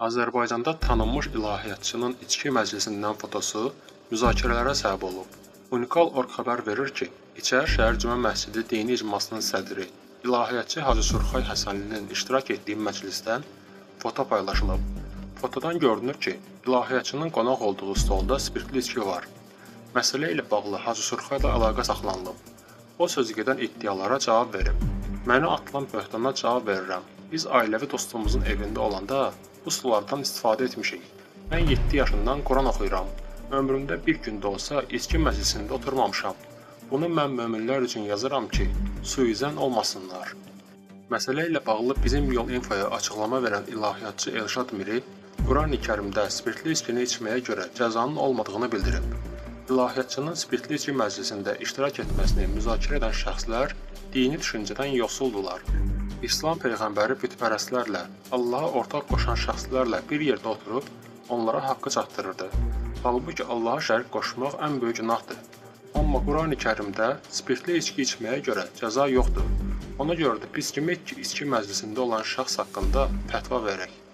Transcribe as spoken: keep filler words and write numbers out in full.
Azərbaycanda tanınmış ilahiyyatçının içki məclisindən fotosu müzakirələrə səbəb olub. Unikal Orq xəbər verir ki, İçərişəhər Cümə Məscidi Dini İcmasının sədri ilahiyyatçı Hacı Surxay Həsənlinin iştirak etdiyi məclisdən foto paylaşılıb. Fotodan görünür ki, ilahiyyatçının qonaq olduğu stolda spirtli içki var. Məsələ ilə bağlı Hacı Surxay ilə əlaqə saxlanılıb. O sözügedən iddialara cavab verib. Mənə atılan böhtana cavab verirəm. Biz ailəvi dostumuzun evində olanda bu sulardan istifadə etmişik. Mən yeddi yaşından Quran oxuyuram. Ömrümdə bir gün də olsa içki məclisində oturmamışam. Bunu mən möminlər üçün yazıram ki, suizən olmasınlar. Məsələ ilə bağlı bizim Yol Infoya açıqlama verən ilahiyyatçı Elşad Miri, Qurani Kərimdə spirtli içkini içməyə görə cəzanın olmadığını bildirib. İlahiyyatçının spirtli içki məclisində iştirak etməsini müzakirə edən şəxslər dini düşüncədən yoxsuldular. İslam Peyğəmbəri bütpərəstlərlə, Allaha ortaq qoşan şəxslərlə bir yerdə oturub, onlara haqqı çatdırırdı. Halbuki Allaha şərik qoşmaq ən böyük günahdır. Amma Qurani Kərimdə spirtli içki içməyə görə cəza yoxdur. Ona görə də biz kimik ki, içki məclisində olan şəxs haqqında fətva verək.